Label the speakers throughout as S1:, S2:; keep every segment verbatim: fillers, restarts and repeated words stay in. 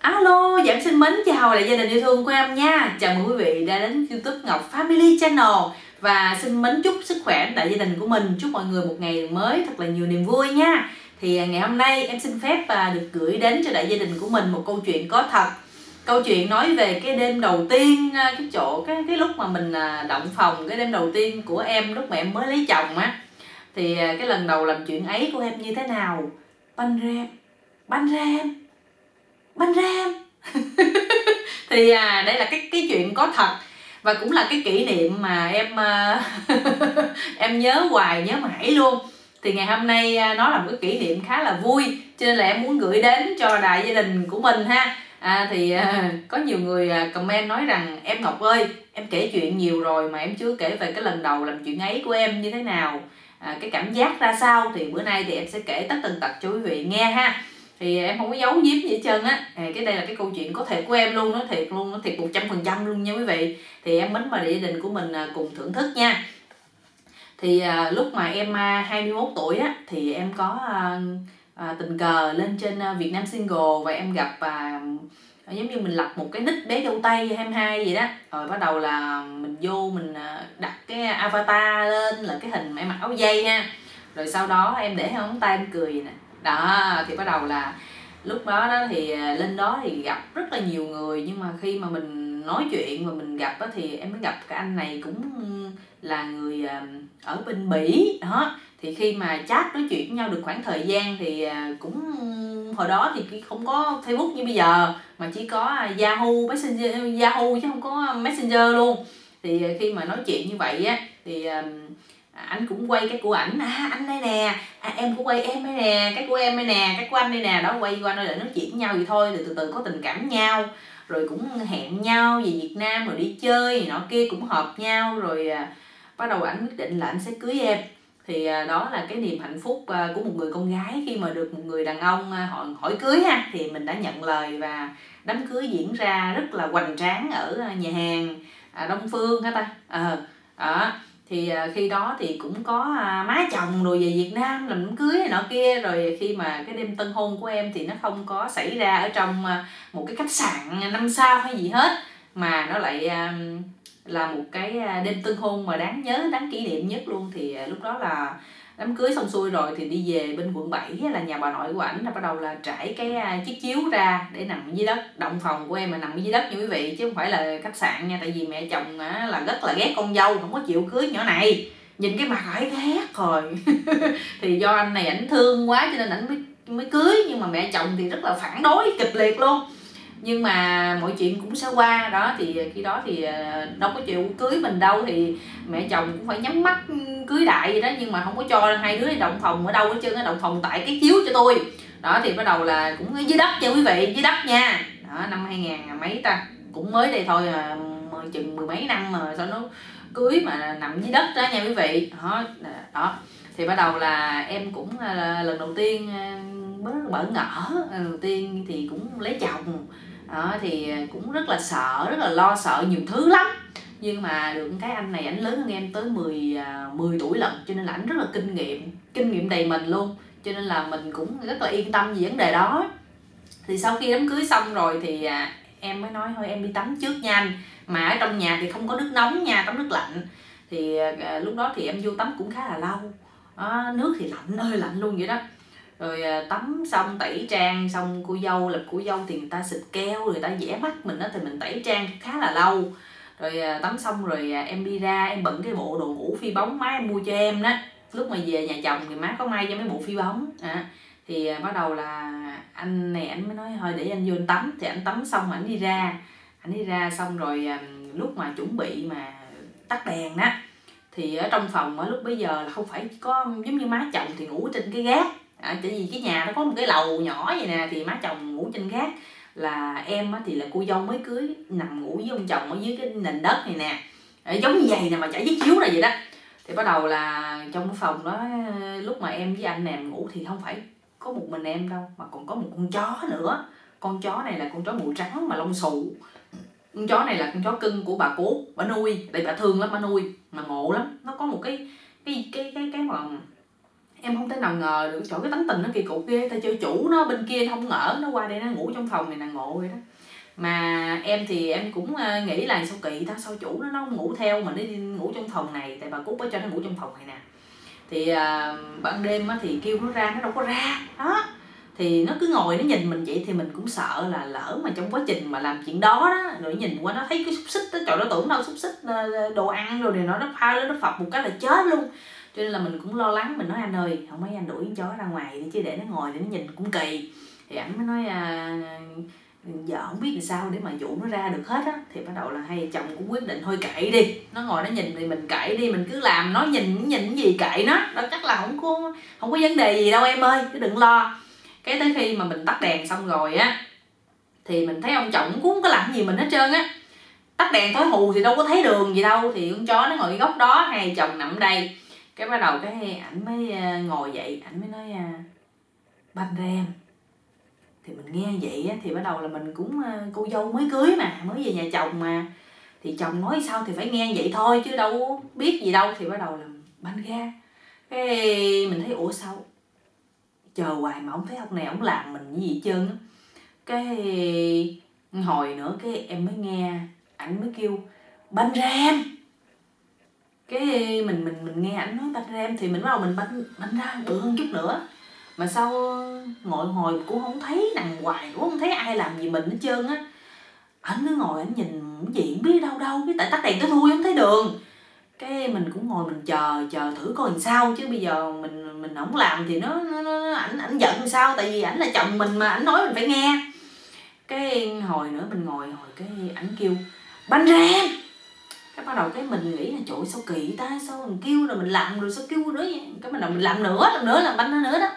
S1: Alo, Giảng xin mến chào lại gia đình yêu thương của em nha. Chào mừng quý vị đã đến YouTube Ngọc Family Channel. Và xin mến chúc sức khỏe đại gia đình của mình. Chúc mọi người một ngày mới thật là nhiều niềm vui nha. Thì ngày hôm nay em xin phép được gửi đến cho đại gia đình của mình một câu chuyện có thật. Câu chuyện nói về cái đêm đầu tiên, cái chỗ cái cái lúc mà mình động phòng, cái đêm đầu tiên của em lúc mà em mới lấy chồng á. Thì cái lần đầu làm chuyện ấy của em như thế nào? Banh ram, banh ram, banh ram. Thì à, đây là cái cái chuyện có thật và cũng là cái kỷ niệm mà em em nhớ hoài nhớ mãi luôn. Thì ngày hôm nay nó là một cái kỷ niệm khá là vui, cho nên là em muốn gửi đến cho đại gia đình của mình ha. À, thì à, có nhiều người comment nói rằng em Ngọc ơi, em kể chuyện nhiều rồi mà em chưa kể về cái lần đầu làm chuyện ấy của em như thế nào, à, cái cảm giác ra sao. Thì bữa nay thì em sẽ kể tất tần tật cho quý vị nghe ha. Thì em không có giấu giếm gì hết trơn á. À, cái đây là cái câu chuyện có thiệt của em luôn, nó thiệt luôn, nó thiệt một trăm phần trăm luôn nha quý vị. Thì em mến mời gia đình của mình cùng thưởng thức nha. Thì à, lúc mà em à, hai mươi mốt tuổi á, thì em có à, à, tình cờ lên trên à, Việt Nam Single và em gặp à, giống như mình lập một cái nick bé dâu tây hai mươi hai gì đó. Rồi bắt đầu là mình vô mình đặt cái avatar lên là cái hình em mặc áo dây ha. Rồi sau đó em để hai ngón tay em cười nè. Đó, thì bắt đầu là lúc đó, đó thì lên đó thì gặp rất là nhiều người. Nhưng mà khi mà mình nói chuyện và mình gặp đó, thì em mới gặp cái anh này cũng là người ở bên Bỉ đó. Thì khi mà chat nói chuyện với nhau được khoảng thời gian thì cũng hồi đó thì không có Facebook như bây giờ, mà chỉ có Yahoo Messenger, Yahoo chứ không có Messenger luôn. Thì khi mà nói chuyện như vậy á thì anh cũng quay cái của ảnh, à, anh đây nè, à, em cũng quay em đây nè, cái của em đây nè, cái của anh đây nè, đó quay qua để nói chuyện với nhau vậy thôi. Thì từ từ có tình cảm nhau, rồi cũng hẹn nhau về Việt Nam rồi đi chơi nọ kia cũng hợp nhau. Rồi à, bắt đầu ảnh quyết định là anh sẽ cưới em. Thì à, đó là cái niềm hạnh phúc à, của một người con gái khi mà được một người đàn ông à, hỏi, hỏi cưới ha. Thì mình đã nhận lời và đám cưới diễn ra rất là hoành tráng ở nhà hàng à, Đông Phương hả ta. Ờ à, đó. Thì khi đó thì cũng có má chồng rồi về Việt Nam làm đám cưới này nọ kia. Rồi khi mà cái đêm tân hôn của em thì nó không có xảy ra ở trong một cái khách sạn năm sao hay gì hết, mà nó lại là một cái đêm tân hôn mà đáng nhớ, đáng kỷ niệm nhất luôn. Thì lúc đó là đám cưới xong xuôi rồi thì đi về bên quận bảy là nhà bà nội của ảnh, là bắt đầu là trải cái chiếc chiếu ra để nằm dưới đất. Động phòng của em mà nằm dưới đất như quý vị, chứ không phải là khách sạn nha. Tại vì mẹ chồng là rất là ghét con dâu, không có chịu cưới nhỏ này, nhìn cái mặt ấy ghét rồi. Thì do anh này ảnh thương quá cho nên ảnh mới, mới cưới. Nhưng mà mẹ chồng thì rất là phản đối kịch liệt luôn. Nhưng mà mọi chuyện cũng sẽ qua đó. Thì khi đó thì đâu có chịu cưới mình đâu, thì mẹ chồng cũng phải nhắm mắt cưới đại vậy đó. Nhưng mà không có cho hai đứa động phòng ở đâu hết trơn á, động phòng tại cái chiếu cho tôi đó. Thì bắt đầu là cũng dưới đất nha quý vị, dưới đất nha. Đó, năm hai ngàn mấy ta, cũng mới đây thôi à, chừng mười mấy năm mà sao nó cưới mà nằm dưới đất đó nha quý vị. Đó, đó. Thì bắt đầu là em cũng là lần đầu tiên mới bỡ ngỡ, lần đầu tiên thì cũng lấy chồng đó. Thì cũng rất là sợ, rất là lo sợ nhiều thứ lắm. Nhưng mà được cái anh này ảnh lớn hơn em tới mười, mười tuổi lận, cho nên là ảnh rất là kinh nghiệm, kinh nghiệm đầy mình luôn. Cho nên là mình cũng rất là yên tâm về vấn đề đó. Thì sau khi đám cưới xong rồi thì à, em mới nói thôi em đi tắm trước nha anh. Mà ở trong nhà thì không có nước nóng nha, tắm nước lạnh. Thì à, lúc đó thì em vô tắm cũng khá là lâu à, nước thì lạnh ơi lạnh luôn vậy đó. Rồi à, tắm xong tẩy trang xong, cô dâu lập cô dâu thì người ta xịt keo, người ta vẽ mắt mình đó, thì mình tẩy trang khá là lâu. Rồi à, tắm xong rồi à, em đi ra em bận cái bộ đồ ngủ phi bóng má em mua cho em đó. Lúc mà về nhà chồng thì má có may cho mấy bộ phi bóng à. Thì à, bắt đầu là anh này anh mới nói thôi để anh vô anh tắm. Thì anh tắm xong anh đi ra, anh đi ra xong rồi à, lúc mà chuẩn bị mà tắt đèn đó, thì ở trong phòng ở lúc bấy giờ là không phải có giống như má chồng thì ngủ trên cái gác à, tại vì cái nhà nó có một cái lầu nhỏ vậy nè, thì má chồng ngủ trên gác. Là em thì là cô dâu mới cưới nằm ngủ với ông chồng ở dưới cái nền đất này nè, giống như vậy nè mà chảy chiếc chiếu này vậy đó. Thì bắt đầu là trong cái phòng đó lúc mà em với anh nằm ngủ thì không phải có một mình em đâu, mà còn có một con chó nữa. Con chó này là con chó màu trắng mà lông xù. Con chó này là con chó cưng của bà cố, bà nuôi, tại bà thương lắm, bà nuôi mà ngộ lắm. Nó có một cái cái cái cái cái mà em không thể nào ngờ được chỗ cái tánh tình nó kỳ cục ghê. Tại cho chủ nó bên kia nó không ngỡ, nó qua đây nó ngủ trong phòng này là ngộ vậy đó. Mà em thì em cũng nghĩ là sao kỳ ta, sao chủ nó nó không ngủ theo mình, nó đi ngủ trong phòng này. Tại bà Cúc có cho nó ngủ trong phòng này nè. Thì à, ban đêm á, thì kêu nó ra nó đâu có ra đó, thì nó cứ ngồi nó nhìn mình vậy. Thì mình cũng sợ là lỡ mà trong quá trình mà làm chuyện đó đó, rồi nhìn qua nó thấy cái xúc xích đó, trời, nó tưởng đâu xúc xích đồ ăn rồi này nó nó pha lên nó phập một cái là chết luôn. Cho nên là mình cũng lo lắng, mình nói anh ơi không mấy anh đuổi con chó ra ngoài đi chứ để nó ngồi để nó nhìn cũng kỳ. Thì ảnh mới nói à, giờ không biết làm sao để mà dụ nó ra được hết á. Thì bắt đầu là hai chồng cũng quyết định thôi kệ đi, nó ngồi nó nhìn thì mình kệ đi, mình cứ làm nó nhìn nhìn cái gì kệ nó, đó chắc là không có không có vấn đề gì đâu em ơi, cứ đừng lo. Cái tới khi mà mình tắt đèn xong rồi á, thì mình thấy ông chồng cũng không có làm gì mình hết trơn á. Tắt đèn tối hù thì đâu có thấy đường gì đâu, thì con chó nó ngồi góc đó, hai chồng nằm đây. Cái bắt đầu cái ảnh mới ngồi dậy, ảnh mới nói banh rem. Thì mình nghe vậy á, thì bắt đầu là mình cũng cô dâu mới cưới mà, mới về nhà chồng mà, thì chồng nói sao thì phải nghe vậy thôi chứ đâu biết gì đâu. Thì bắt đầu là banh ra. Cái mình thấy ủa sao chờ hoài mà không thấy ông này ông làm mình như gì hết trơn á. Cái hồi nữa cái em mới nghe ảnh mới kêu banh ra em. Cái mình mình mình nghe ảnh nói banh ra em thì mình bắt đầu mình banh banh ra bự hơn chút nữa. Mà sao ngồi hồi cũng không thấy, nằm hoài cũng không thấy ai làm gì mình hết trơn á. Ảnh cứ ngồi ảnh nhìn cái gì không biết đâu đâu, cái tại tắt đèn tới thui không thấy đường. Cái mình cũng ngồi mình chờ chờ thử coi làm sao, chứ bây giờ mình mình không làm thì nó nó ảnh ảnh giận làm sao, tại vì ảnh là chồng mình mà, ảnh nói mình phải nghe. Cái hồi nữa mình ngồi hồi cái ảnh kêu banh ra em. Cái bắt đầu cái mình nghĩ là trời sao kỳ ta, sao mình kêu rồi mình làm rồi sao kêu nữa vậy. Cái mình đầu mình làm nữa làm nữa làm banh ra nữa đó.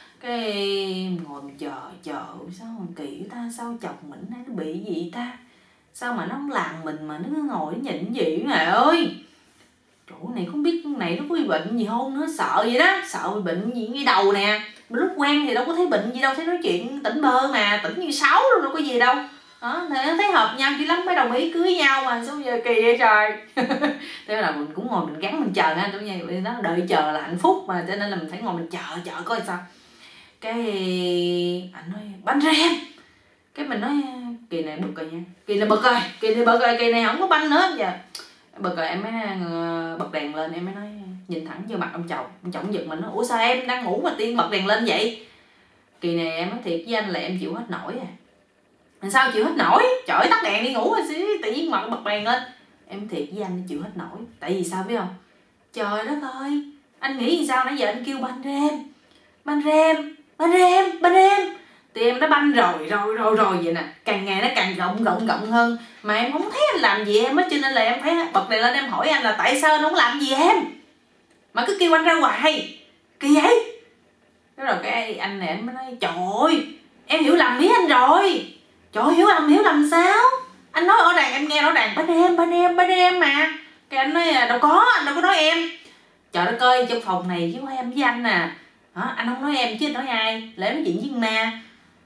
S1: Cái ngồi mình chờ chờ sao mà kỳ ta, sao chồng mình nó bị gì ta, sao mà nó không làm mình mà nó cứ ngồi nó nhìn gì mẹ ơi. Chỗ này không biết này nó có bị bệnh gì không nữa, sợ vậy đó, sợ bị bệnh gì ngay đầu nè. Mà lúc quen thì đâu có thấy bệnh gì đâu, thấy nói chuyện tỉnh bơ mà, tỉnh như sáo luôn, đâu có gì đâu đó. Thì nó thấy hợp nhau chứ lắm mới đồng ý cưới nhau mà, sao giờ kỳ vậy trời. Thế là mình cũng ngồi mình gắn mình chờ ha, như vậy đó, đợi chờ là hạnh phúc mà, cho nên là mình phải ngồi mình chờ chờ coi sao. Cái anh nói banh ra em. Cái mình nói kỳ này bực rồi nha, kỳ này bực rồi, kỳ này bực rồi, kỳ này không có banh nữa giờ. Bực rồi em mới bật đèn lên, em mới nói nhìn thẳng vô mặt ông chồng. Ông chồng giật mình nói ủa sao em đang ngủ mà tiên bật đèn lên vậy. Kỳ này em nói thiệt với anh là em chịu hết nổi à. Làm sao chịu hết nổi, trời ơi, tắt đèn đi ngủ rồi xí tự nhiên mặt bật đèn lên. Em thiệt với anh chịu hết nổi. Tại vì sao biết không, trời đất ơi, anh nghĩ sao nãy giờ anh kêu banh ra em, banh ra em, banh ra em, banh ra em. Thì em đã banh rồi rồi rồi rồi vậy nè, càng ngày nó càng rộng rộng rộng hơn. Mà em không thấy anh làm gì em á, cho nên là em phải bật đèn lên em hỏi anh là tại sao anh không làm gì em mà cứ kêu anh ra hoài kỳ vậy. Cái rồi cái anh này anh mới nói trời ơi em hiểu lầm ý anh rồi. Trời ơi, hiểu lầm hiểu lầm sao, anh nói rõ ràng em nghe rõ ràng banh em banh em banh em mà. Cái anh nói đâu có, anh đâu có nói em. Trời đất ơi, trong phòng này chỉ có em với anh nè. Hả? Anh không nói em chứ anh nói ai, lẽ nói chuyện với con ma.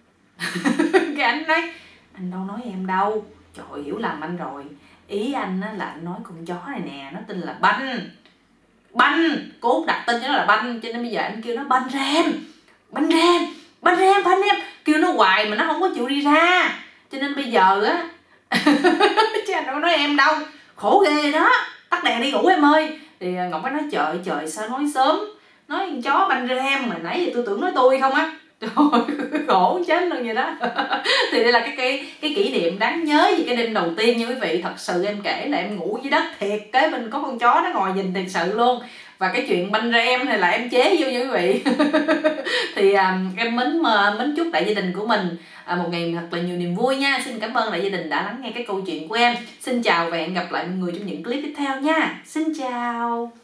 S1: Cái anh nói anh đâu nói em đâu, trời hiểu lầm anh rồi. Ý anh á là anh nói con chó này nè, nó tên là Banh. Banh, cố đặt tên cho nó là Banh, cho nên bây giờ anh kêu nó banh ra em, banh ra em, banh ra em, banh em. Kêu nó hoài mà nó không có chịu đi ra. Cho nên bây giờ á chứ anh đâu nói em đâu, khổ ghê đó, tắt đèn đi ngủ em ơi. Thì Ngọc mới nói trời trời sao nói sớm, nói con chó banh ra em mà nãy giờ tôi tưởng nói tôi không á. Trời ơi, khổ chết luôn vậy đó. Thì đây là cái, cái cái kỷ niệm đáng nhớ về cái đêm đầu tiên nha quý vị. Thật sự em kể là em ngủ dưới đất thiệt, kế bên có con chó nó ngồi nhìn thiệt sự luôn. Và cái chuyện banh ra em này là em chế vô nha quý vị. Thì um, em mến mến chúc đại gia đình của mình à, một ngày thật là nhiều niềm vui nha. Xin cảm ơn đại gia đình đã lắng nghe cái câu chuyện của em. Xin chào và hẹn gặp lại mọi người trong những clip tiếp theo nha. Xin chào.